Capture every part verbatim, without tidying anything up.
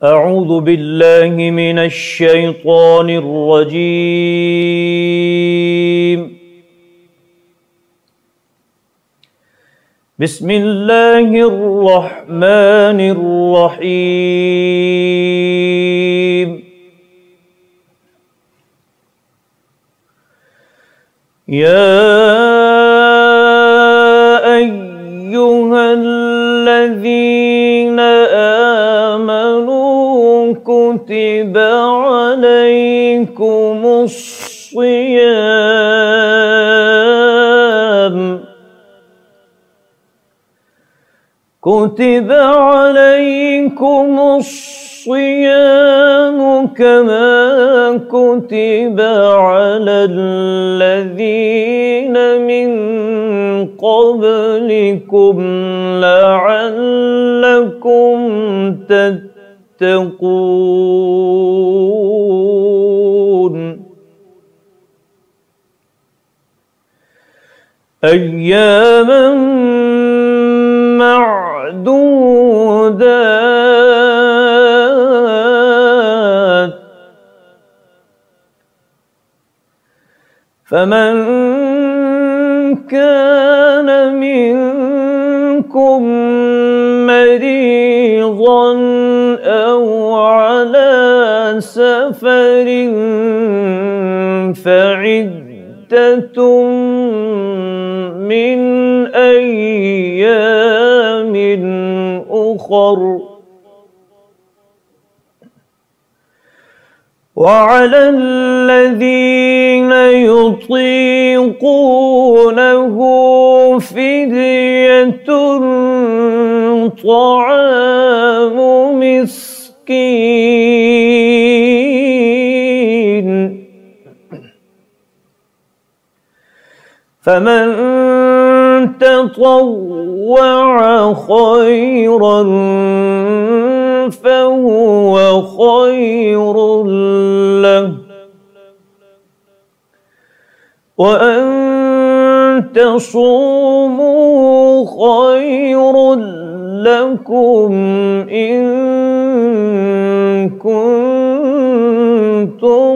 أعوذ بالله من الشيطان الرجيم. بسم الله الرحمن الرحيم. يا أيها الذين آمنوا كتب عليكم الصيام كتب عليكم الصيام كما كتب على الذين من قبلكم لعلكم تتقون. أياما معدودات، فمن كان منكم مريضا أو على سفر فعدة من أيام أخر، وعلى الذين يطيقونه فدية طعام مسكين، فمن تطوع خيرا فهو خير له، وأن تصوموا خير لكم إن كنتم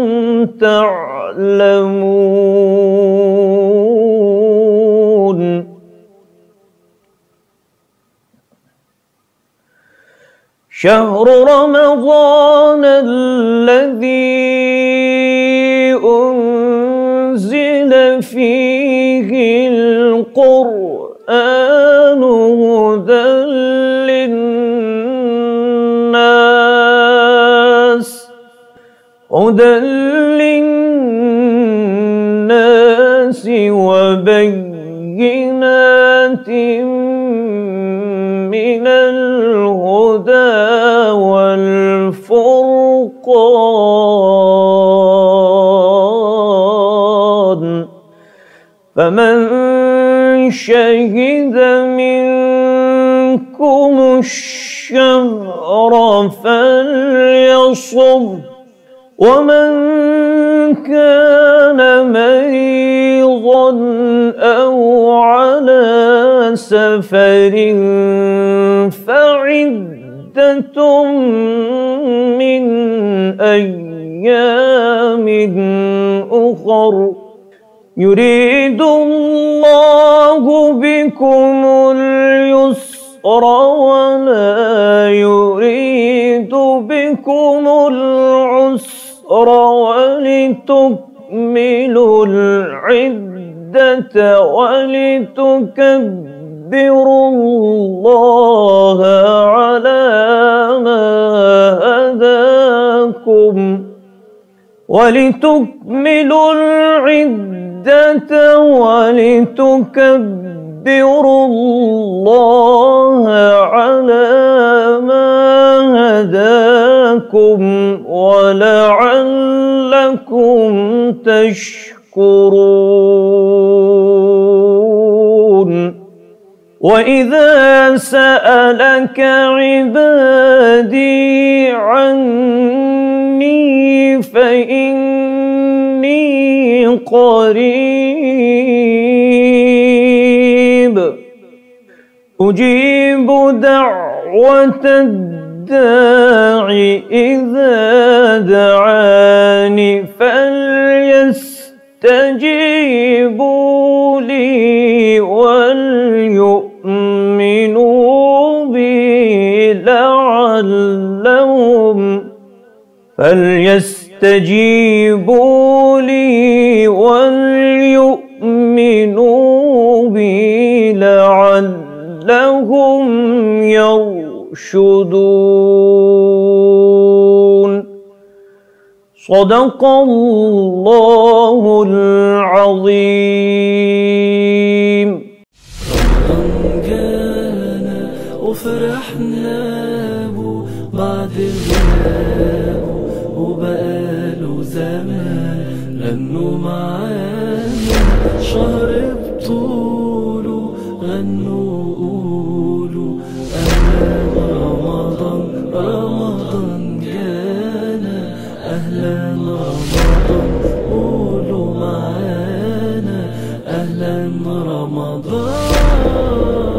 تعلمون. شهر رمضان الذي أنزل فيه القرآن هدى للناس هدى للناس وبينات من الهدى والفرقان، فمن شهد منكم الشهر فليصم، ومن كان مريضا أو على سفر فعدة من أيام أخر، يريد الله بكم اليسر ولا يريد بكم العسر ولتكملوا العدة ولتكبروا الله على ما هداكم ولتكملوا العدة ولتكبروا الله على ما هداكم ولعلكم تشكرون. وإذا سألك عبادي عني فإني قريب أجيب دعوة الداع الداعي إذا دعاني فليستجيبوا لي وليؤمنوا بي لعلهم فليستجيبوا لي وليؤمنوا بي لعلهم يرشدون. صدق الله العظيم. جانا وفرحنا بو بعد غيابه وبقاله زمان غنوا معانا شهر بطوله غنوا قولوا أهلا رمضان رمضان جانا أهلا رمضان قولوا معانا أهلا رمضان.